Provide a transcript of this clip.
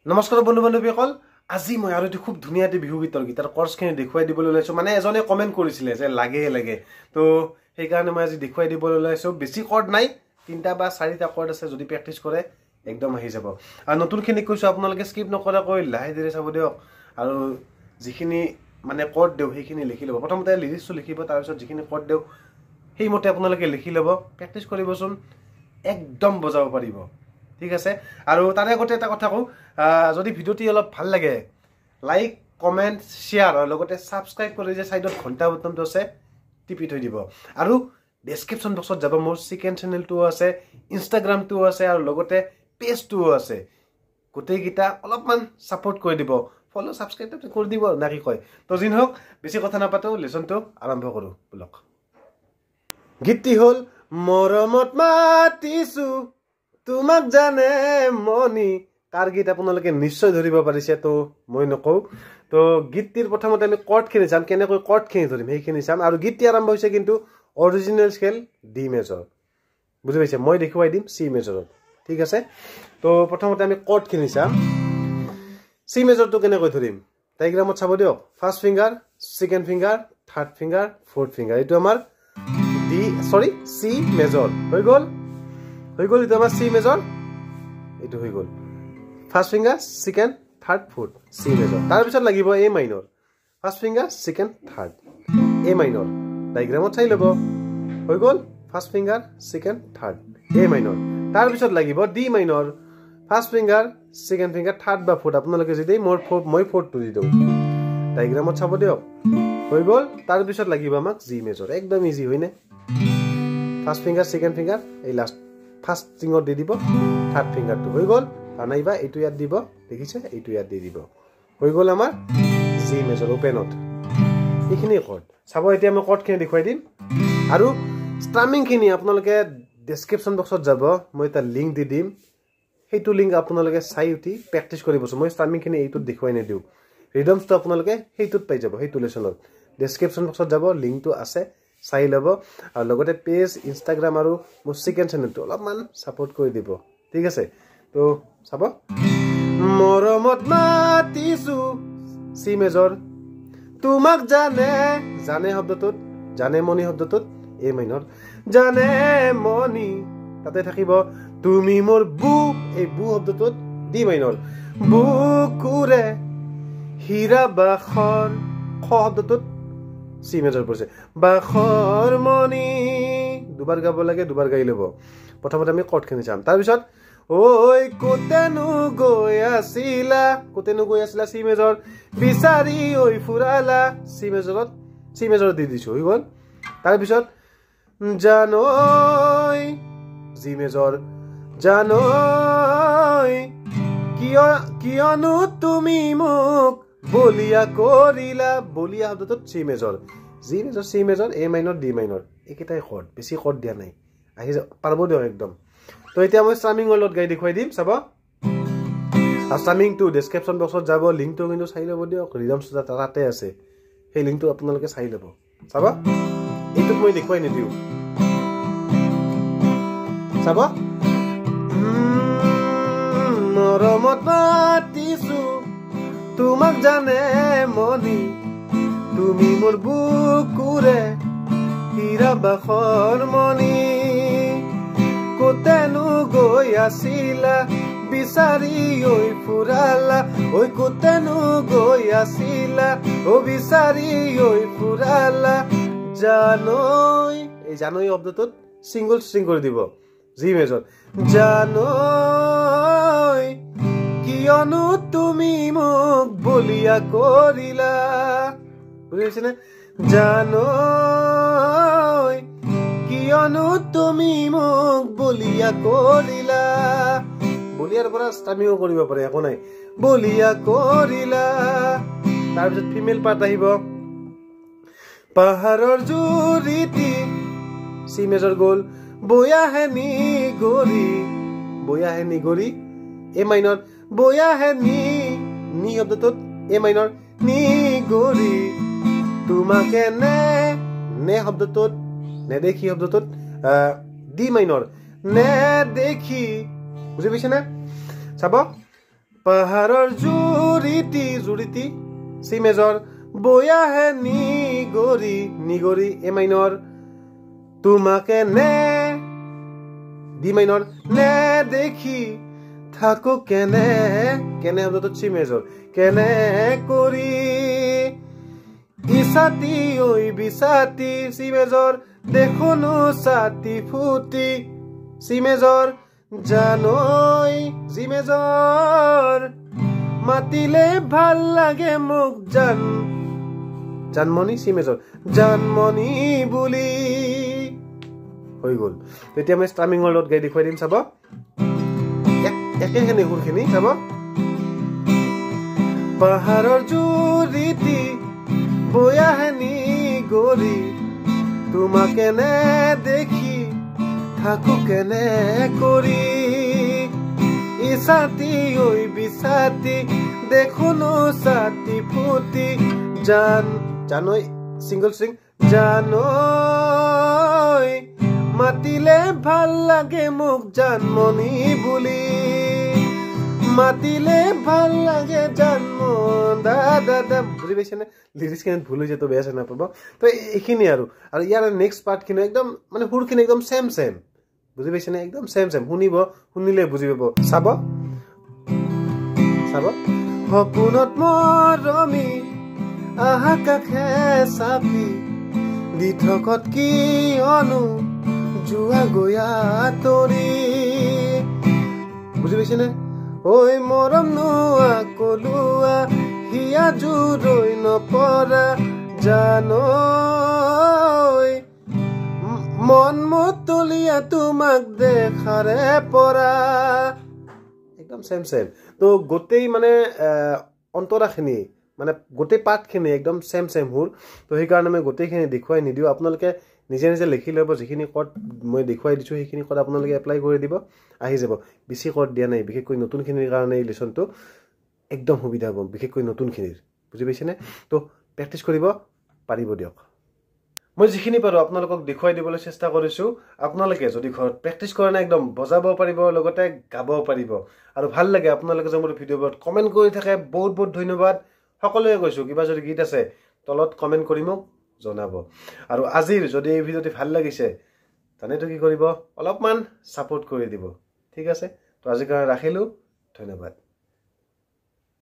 নমস্কাৰ বন্ধু বান্ধৱীসকল আজি মই আৰু এটি খুব ধুনীয়া এটি বিহু গীতৰ গীতাৰ কৰ্ছখিনি দেখুৱাই দিবলৈ ওলাইছো মানে এজনে কমেন্ট কৰিছিলে যে লাগে তো সেই কাৰণে মই আজি দেখুৱাই দিবলৈ ওলাইছো বেছি কৰ্ড নাই তিনটা বা চাৰিটা কৰ্ড আছে যদি প্ৰেক্টিছ কৰে একদম আহি যাব আৰু নতুনখিনি কৈছো আপোনালোকে স্কিপ নকৰাকৈ লাহে ধীৰে চাব দিয়ক আৰু যিখিনি মানে কৰ্ড দেও সেইখিনি লিখি ল'ব প্ৰথমতে লিৰিক্সটো লিখিব তাৰ পিছত যিখিনি কৰ্ড দেও সেই মতে আপোনালোকে লিখি ল'ব প্ৰেক্টিছ কৰিবচোন একদম বজাব পাৰিব ঠিক আছে আৰু তাৰে আগতে এটা কথা কও যদি ভিডিওটি অলপ ভাল লাগে লাইক কমেন্ট শেয়াৰ আৰু লগতে সাবস্ক্ৰাইব কৰি যে সাইডত ঘণ্টা বটনটো আছে টিপি থৈ দিব আৰু ডেসক্ৰিপচন বক্সত যাব মোৰ সেকেন্ড চেনেলটো আছে ইনষ্টাগ্ৰামটো আছে আৰু লগতে পেজটো আছে গোটেই গিটা অলপমান সাপোৰ্ট কৰি দিব ফলো সাবস্ক্ৰাইব কৰি দিব না কি কয় তো জিন হক বেছি কথা নাপাতো লেসনটো আৰম্ভ কৰো ব্লক গীতটি হল মৰমত মাতিসু তোমাক জানে মনি কাৰ গীত আপোনালোকে নিশ্চয় ধৰিব পাৰিছে তো মই নকও তো গীতটিৰ প্ৰথমতে আমি কৰ্ডখিনি চাম কেনেকৈ কৰ্ডখিনি ধৰিম সেইখিনি চাম আৰু গীতটি আৰম্ভ হৈছে কিন্তু অৰিজিনেল স্কেল ডি মেজৰ বুজি পাইছে মই দেখুৱাই দিম সি মেজৰত ঠিক আছে তো প্ৰথমতে আমি কৰ্ডখিনি চাম সি মেজৰটো কেনেকৈ ধৰিম ডায়াগ্ৰামত চাব দিয়ক first finger second finger third finger fourth finger এটো আমাৰ সি মেজৰ হৈ গল এটো আমাৰ সি মেজৰ এটো হৈ গল first finger second third fourth C major তার পিছত লাগিব A minor first finger second third A minor ডায়াগ্রামত চাই লব হৈ গল first finger second third A minor তার পিছত লাগিব D minor first finger second finger third বা ফোর্থ আপোনালোকে যদি মই ফোর্থ দি দিও ডায়াগ্রামত চাব দিয়ক হৈ গল তার পিছত লাগিব আমাক জি মেজর একদম ইজি হয়নে ফার্স্ট ফিঙ্গার সেকেন্ড ফিঙ্গার এই লাস্ট ফার্স্ট ফিঙ্গার দি দিব থার্ড ফিঙ্গারটো হৈ গল আনাইবা এইটো ইয়াত দিব দেখিছে এইটো ইয়াত দি দিব হৈ গল আমাৰ জি মেজৰ ওপেনত এইখিনি কৰ্ড চাব এতিয়া মই কৰ্ডখিনি দেখুৱাই দিম আৰু ষ্ট্ৰামিংখিনি আপোনালোকে ডেসক্ৰিপচন বক্সত যাব মই এটা লিংক দি দিম সেইটো লিংক আপোনালোকে চাই উঠি প্ৰেক্টিছ কৰিবছো মই ষ্ট্ৰামিংখিনি এইটোত দেখুৱাই নেদিও ৰিদমছটো আপোনালোকে সেইটোত পাই যাব সেইটো লেসনত ডেসক্ৰিপচন বক্সত যাব লিংকটো আছে চাই ল'ব আৰু লগতে পেজ ইনষ্টাগ্ৰাম আৰু মোৰ সেকেন্ড চেনেলটো অলপমান সাপোৰ্ট কৰি দিব ঠিক আছে তো চাব মৰমত মাতিসু সি মেজৰ তোমাক জানে শব্দটোত জানে মনি শব্দটোত এ মাইনৰ জানে মনি তাতে থাকিব তুমি মোৰ বু এই বু শব্দটোত ডি মাইনৰ বুকুৰে হীৰা বাখৰ খ শব্দটোত সি মেজৰ পৰিছে বাখৰ মনি দুবাৰ গাব লাগে দুবাৰ গাই ল'ব প্ৰথমতে আমি কৰ্ডখিনি চাম তাৰ পিছত ওই কোতেনু গৈ আছিলা সি মেজৰ বিচাৰি ওই ফুৰালা সি মেজৰত দি দিছো হৈ গল তাৰ পিছত জানৈ জি মেজৰ জানৈ কিয়নো তুমি মোক বলিয়া কৰিলা বলিয়া শব্দটোত C major G major C major A minor D minor একেটাই কৰ্ড বেছি কৰ্ড দিয়া নাই আহি পাৰব দিয়ক একদম তো এতিয়া মই ষ্ট্ৰামিংৰ লগত গাই দেখুৱাই দিম চাব ষ্ট্ৰামিংটো ডেসক্ৰিপচন বক্সত যাব লিংকটো কিন্তু চাই ল'ব দিয়ক ৰিদমছ তাতে আছে সেই লিংকটো আপোনালোকে চাই ল'ব চাব এইটোত মই দেখুৱাই নিদিও চাব মৰমত মাতিসু তোমাক জানে মনি তুমি মোৰ বুকুৰে হীৰা বাখৰ মনি কোতেনু গৈ আছিলা বিচাৰি ওই ফুৰালা ওই কোতেনু গৈ আছিলা ও বিচাৰি ওই ফুৰালা জানৈ এই জানৈ শব্দটোত সিঙ্গল স্ট্রিং কৰি দিব জি মেজৰ জানৈ কিয়নো তুমি মোক বলিয়া কৰিলা বুজিছে নে জানৈ কিয়নো তুমি মোক বলিয়া কৰিলা বলিয়াৰ পৰা ষ্ট্ৰামিংও কৰিব পাৰে একো নাই বলিয়া কৰিলা তাৰপিছত ফিমেল পাৰ্ট আহিব পাহাৰৰ জুৰিটি সি মেজৰ গ'ল বয়াহে নিগৰি এ মাইনৰ বয়াহে নি শব্দটোত এ মাইনৰ নিগৰি তোমাকে নে শব্দটোত নেদেখি শব্দটোত ডি মাইনৰ নেদেখি বুজি পাইছে না চাব পাহাৰৰ জুৰিটি জুৰিটি চি মেজৰ বৈ আহে নিগৰি নিগৰি এ মাইনৰ তোমাকে নে ডি মাইনৰ নে দেখি থাকো কেনে কেনে শব্দটো চি মেজৰ কেনে কৰি ইছাতি ঐ বিছাতি চি মেজৰ দেখোনো ছাতি ফুটি চি মেজৰ জানৈ জি মেজৰ মাতিলে ভাল লাগে মোক জানমণি চি মেজৰ জানমণি বুলি হৈ গ'ল তেতিয়া মই ষ্ট্ৰামিঙৰ লগত গাই দেখুৱাই দিম চাব একেখিনি সুৰখিনি চাব পাহাৰৰ জুৰিটি বৈ আহে নিগৰি তোমাকে নে দেখি থাকো কেনে কৰি ইছাতি ঐ বিছাতি দেখোনো ছাতি ফুটি জানৈ চিংগল ষ্ট্ৰিং জানৈ মাতিলে ভাল লাগে মোক জানমণি বুলি মাতিলে ভাল লাগে জানম দাদা বুজি পাইছেনে লিৰিক্সখিনি ভুল হৈ যায় তো বেয়া নাপাব তো এইখিনি আৰু ইয়াৰ নেক্সট পাৰ্টখিনি একদম মানে সুৰখিনি একদম চেম বুজি পাইছেনে একদম চেম শুনিব শুনিলে বুজি পাব চাব সপোনত মৰমি আহা কাষে চাপি দি থকত কি অনু যোৱা গয়া তৰি বুজি পাইছেনে ঐ মৰম নোৱা কলোৱা হিয়া জুৰৈ নপৰা জানৈ মন মতলীয়া তোমাক দেখাৰে পৰা একদম চেম তো গোটেই মানে অন্তৰাখিনি মানে গোটেই পাঠখিনি একদম চেম সুৰ তো সেইকাৰণে মই গোটেইখিনি দেখুৱাই নিদিওঁ আপোনালোকে নিজে নিজে লিখি ল'ব যিখিনি কৰ্ড মই দেখুৱাই দিছোঁ সেইখিনি কৰ্ড আপোনালোকে এপ্লাই কৰি দিব আহি যাব বেছি কৰ্ড দিয়া নাই বিশেষকৈ নতুনখিনিৰ কাৰণে এই লেচনটো একদম সুবিধা হ'ব বিশেষকৈ নতুনখিনিৰ বুজি পাইছেনে তো প্ৰেক্টিছ কৰিব পাৰিব দিয়ক মই যিখিনি পাৰোঁ আপোনালোকক দেখুৱাই দিবলৈ চেষ্টা কৰিছোঁ আপোনালোকে যদি ঘৰত প্ৰেক্টিছ কৰা নাই একদম বজাব পাৰিব লগতে গাব পাৰিব আৰু ভাল লাগে আপোনালোকে যে মোৰ ভিডিঅ'বোৰত কমেণ্ট কৰি থাকে বহুত ধন্যবাদ সকলোৱে কৈছোঁ কিবা যদি গীত আছে তলত কমেণ্ট কৰি মোক জনাব আৰু আজিৰ যদি এই ভিডিঅ'টি ভাল লাগিছে জানেতো কি কৰিব অলপমান ছাপোৰ্ট কৰি দিব ঠিক আছে তো আজিৰ কাৰণে ৰাখিলোঁ ধন্যবাদ